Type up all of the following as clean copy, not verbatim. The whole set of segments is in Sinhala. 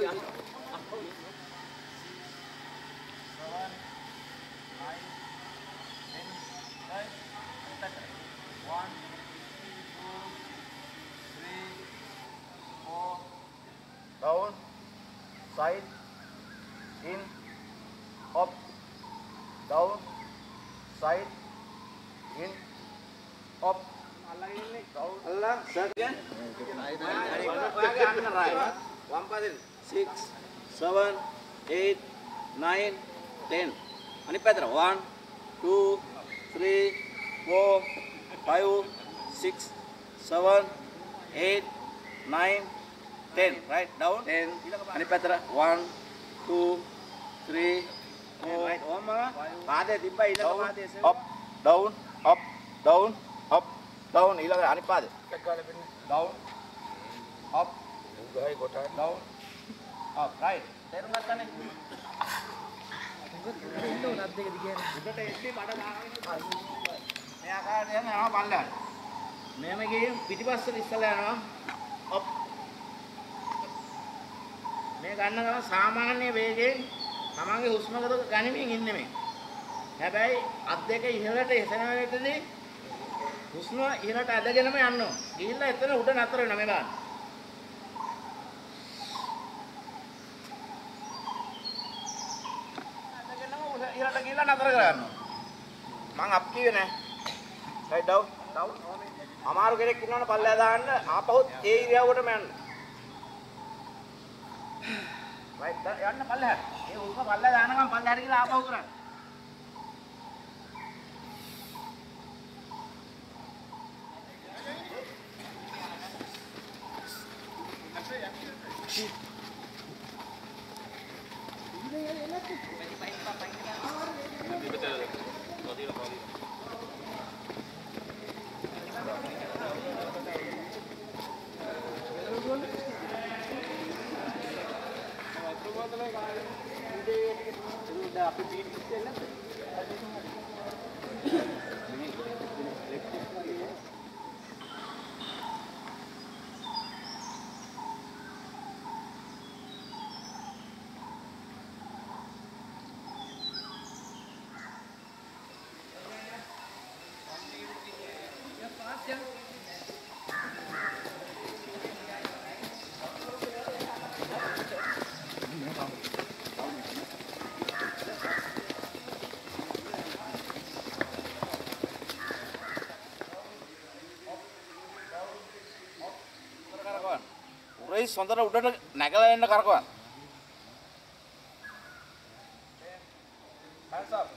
Down, side, in, up, down, side, in, up. Allah, second. 6, 7, 8, 9, 10. Ani pedra. 1, 2, 3, 4, 5, 6, 7, 8, 9, 10. Right, down. 10. Ani pedra. 1, 2, 3, 4. Right, up, down, up, down, up, down. Ilaga ani pade. Down, up, down, up. Right. Therun gattane. උඩට එද්දි බඩ ගාගෙන මේ ආකාරයට යනවා පල්ලෙහාට. මෙහෙම ගිහින් පිටිපස්සට ඉස්සලා යනවා. ඔප්. මේ ගන්න ගමන් සාමාන්‍ය වේගයෙන් තමන්ගේ හුස්ම ගනිමින් ඉන්නේ මේ. හැබැයි අත් දෙක ඉහළට එසෙන වෙලෙටදී හුස්ම ඉහළට ඇදගෙනම යනවා. ගිහිල්ලා එතන උඩ නතර වෙනවා මේ බලන්න. ඉහළට ගිහිල්ලා නතර කරගන්නවා. මං අප් කිව්වේ නෑ. right down down. අමාරු කෙනෙක් ඉන්නවනේ පල්ලෙහා දාන්න ආපහු ඒ ඉරියව්වටම යන්න. right යන්න පල්ලෙහාට. ඒ උස්ම පල්ලෙහා දානකම් පල්ලෙහාට ගිහලා ආපහු කරන්න. Race හොඳට උඩට නැගලා එන්න කරකවන්න. hands up.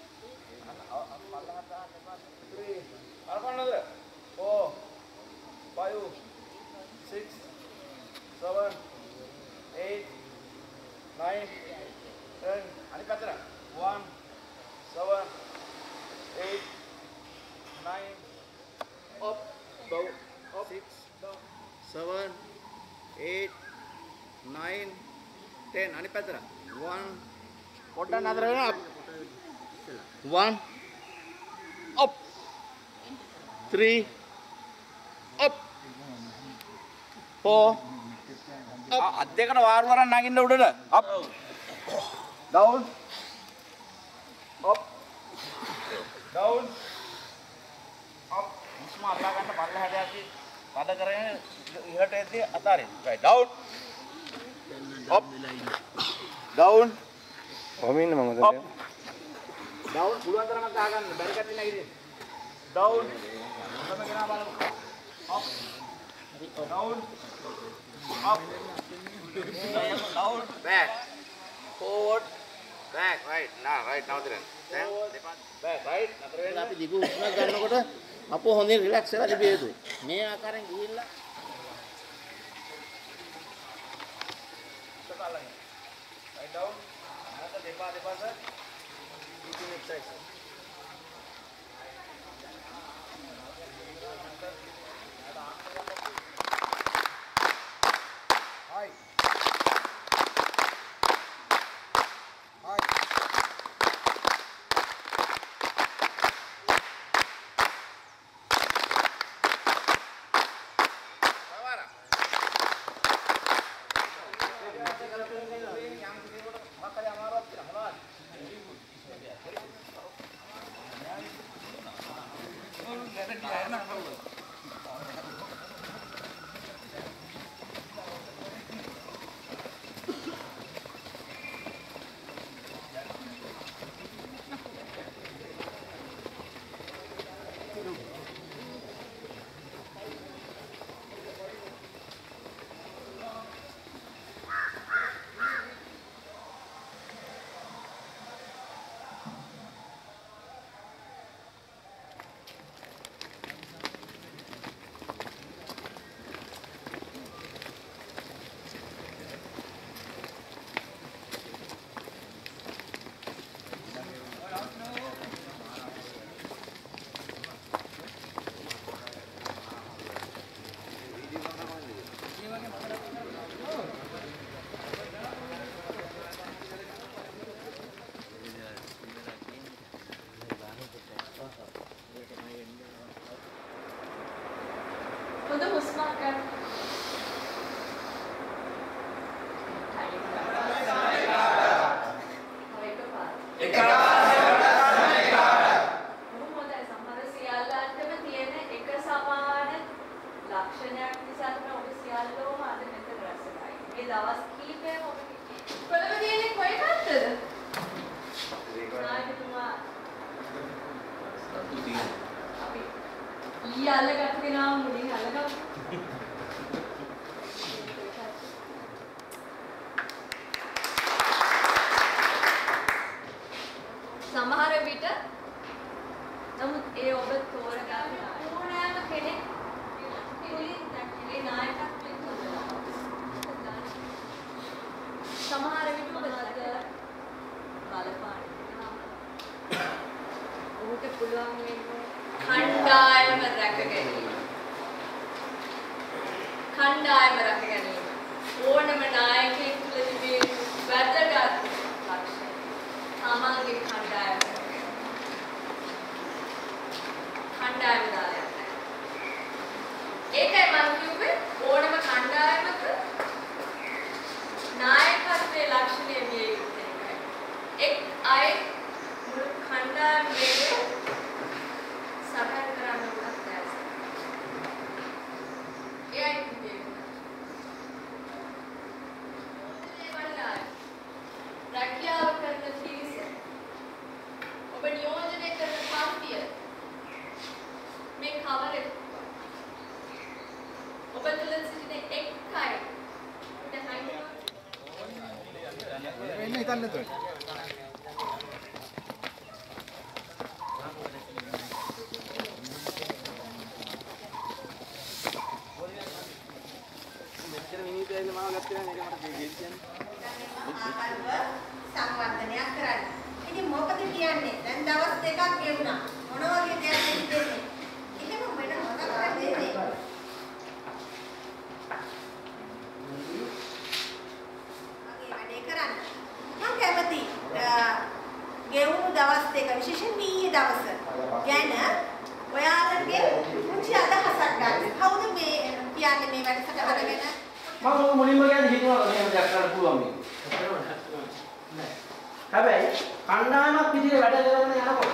කරකවන්නද? 4 5 6 7 8 9 10 අනිත් පැත්තට 1 7 8 9 up down up 6 7 8 9 10 අනිත් පැත්තට 1 පොඩ්ඩක් නතර වෙනවා 1 up 3 up 4 up අත් දෙකට වාර වරක් නගින්න උඩට up down up down up මුස්ම අල්ලා ගන්න පල්ලෙහාට යද්දි පද කරගෙන ඉහළට එද්දි අතාරින්න right down up down වමින්න මම දැන් down පුළුවන් තරමක් ගහගන්න බැරි කටින් නැගිටින්න down හොඳම ගෙනා බලමු up down up down back forward back right now then back right නතර වෙන්න අපි දිගු උස්මක් ගන්නකොට අපෝ හොඳින් රිලැක්ස් වෙලා තිබිය යුතුයි මේ ආකාරයෙන් ගිහිල්ලා සකලයි right down නැත දෙපා දෙපස breathing exercise hi දවස් කීපයක් ඔබ කොළඹ තියෙන්නේ කොයි පැත්තද? නායකතුමා අපි ඊයේ අල්ලගත්තු කෙනා මුලින් අල්ලගමු. සමහර විට නමුත් ඒ ඔබ තෝරගන්න ඕනෑම කෙනෙක් මුලින් දැක්කේ නායකත්වයෙන් තෝරනවා. සමහර විට ඔබ බලපාන ඔහුට පුළුවන් වෙන්නේ කණ්ඩායම රැක ගැනීම. කණ්ඩායම රැක ගැනීම. ඕනම නායකයෙක් තුළ තිබෙන වැදගත් ලක්ෂණ. සමාජික කණ්ඩායම. කණ්ඩායම දාලා යන්න. ඒකයි මම කිව්වේ ඕනම කණ්ඩායමක නායකත්වයේ ලක්ෂණය විය යුත්තේ. එක් අය මුළු කණ්ඩායම වේගය සබඳ කරන්න උනත් දැස. එයයි කිව්වේ. රැකියාව කරන පිරිස ඔබ නියෝජනය කරන පන්තිය මේ කවරේ ඔබ තුළ සිටින එක් අය එන්න හිතන්න එතකොට. මෙච්චර මිනිත්තු ඇවිල්ලා මාව ගත්තා නේද මට දෙවියන් කියන්නේ. සංවර්ධනයක් කරන්න. ඉතින් මොකද කියන්නේ? දැන් දවස් දෙකක් ගෙවුණා. මොන වගේ දෙයක්ද දෙන්නේ? එහෙම වෙන මොකක්ද දෙන්නේ? අගේ වැඩේ කරන්න. මම කැමති ගෙවුණු දවස් දෙක විශේෂයෙන් ඊයේ දවස ගැන ඔයාලගේ මුචි අදහසක් ගන්න. කවුද මේ කියන්නේ මේ වැඩසටහන ගැන? මම මුලින්ම කියන්නේ හිතුවා මෙහෙම දෙයක් කරන්න පුළුවන් මේක. හැබැයි කණ්ඩායමක් විදිහට වැඩ කරගෙන යනකොට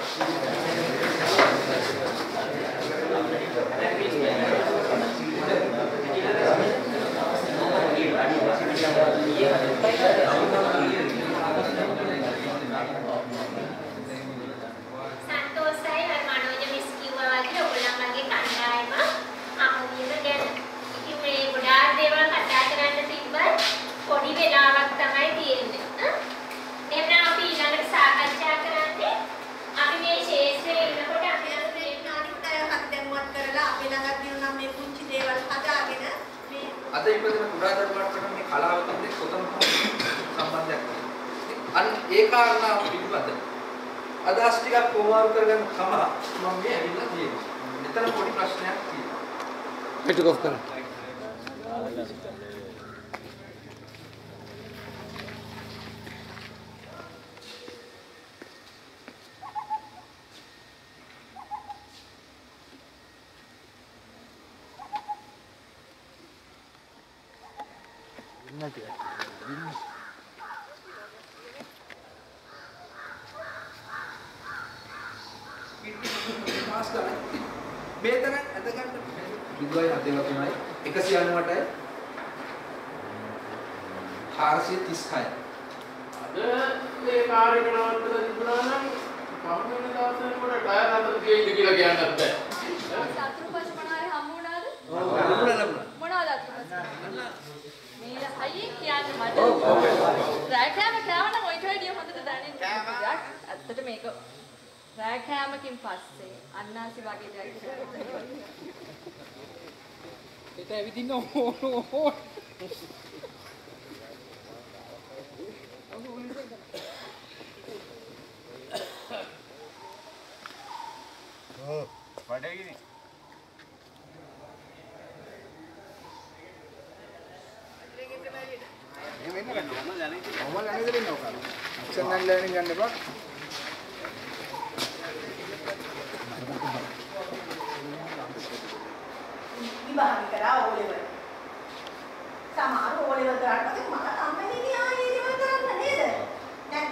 සන්තෝෂයි මනෝජ මිස් කිව්වා වගේ ඔයගොල්ලන්ගේ කණ්ඩායම අමුවියම ගැන ඉතින් මේ ගොඩාක් දේවල් කතා කරන්න තිබ්බත් පොඩි වෙලාවක් තමයි තියෙන්නේ. එහෙනම් අපි ඊළඟට සාකච්ඡා කරන්නේ අපි මේ ශේෂ්ත්‍රයේ ඉන්නකොට අපි අනිත් අයවත් දැම්මත් කරලා අපි ළඟ තියෙන මේ පුංචි දේවල් හදාගෙන මේ අද ඉපදෙන කුඩා දරුවාට මේ කලාවත් එක්ක කොතනක සම්බන්ධයක් තියෙනවා. අන්න ඒ කාරණාව පිළිබඳ අදහස් ටිකක් කොමාරු කරගන්න තමයි මම මේ ඇවිල්ලා තියෙන්නේ. මෙතන පොඩි ප්‍රශ්නයක් තියෙනවා. පිටු කොෆ් කරන්න. නැති. මාස් ගන්න. බේතන ඇද ගන්න. 0.73යි 198යි 436යි. අද මේ කාර්ය කරනවට තිබුණා නම් කම්පැනි දාසෙන් කොට ටයර් හතර තියෙයිද කියලා කියන්නත් බෑ. සතුරු පශු මොනාරි හම්බ වුණාද? මොනවද අතුරුපස? මේ අයියේ කියන්නේ මට රැකෑම කෑවනම් ඔයිට වැඩිය හොඳට දැනෙන්නේ. ඇත්තට මේක රැකෑමකින් පස්සේ අන්නාසි වගේ දෙයක් කරලා ඒක ඇවිදින්න ඕන. වඩේගිනි. මේ වෙන්න ගන්න. ඔමල් යන්නේ දෙන්න ඕක. ඇක්ෂන් ගන්න ලර්නින් ගන්න එපා. විභාග කරා ඕලෙවල්. සමහර ඕලෙවල් කරාට පස්සේ මට කම්පැනි ආයේ ඉවර කරන්න නේද? නැද්ද?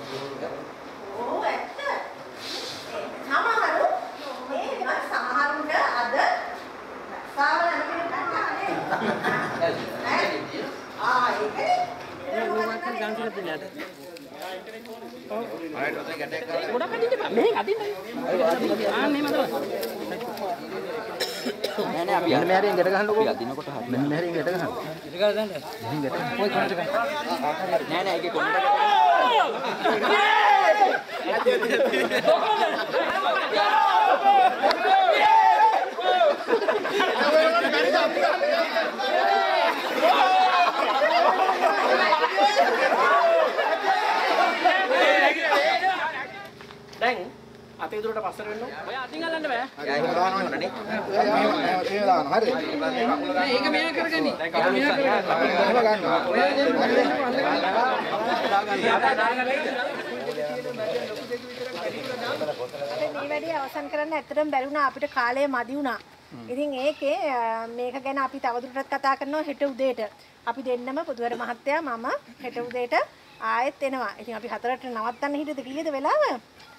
ඕ ඇත්ත. සමහරු මේ සමහරුන්ට අද රස්සාවල නැමෙන්න ගන්නවා නේද? ඒක දැන් අතේ දුරට පස්සට වෙන්න. ඔය අතින් අල්ලන්න බෑ. එහෙම දානවා නේ. එහෙම දානවා. හරි. මේක මෙයා කරගනි. දැන් කකුල මෙයා මේ වැඩේ අවසන් කරන්න ඇත්තටම බැරි වුණා අපිට කාලය මදි වුණා. ඉතින් ඒකේ මේක ගැන අපි තවදුරටත් කතා කරනවා හෙට උදේට. අපි දෙන්නම පුදුවර මහත්තයා මම හෙට උදේට ආයෙත් එනවා. ඉතින් අපි 4ට නවත්තන්න හිටියද කීයද වෙලාව?